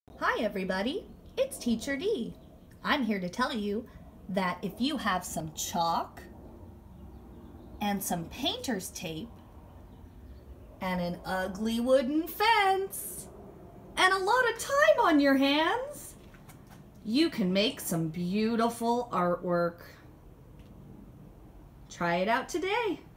Hi everybody, it's Teacher D. I'm here to tell you that if you have some chalk and some painter's tape and an ugly wooden fence and a lot of time on your hands, you can make some beautiful artwork. Try it out today.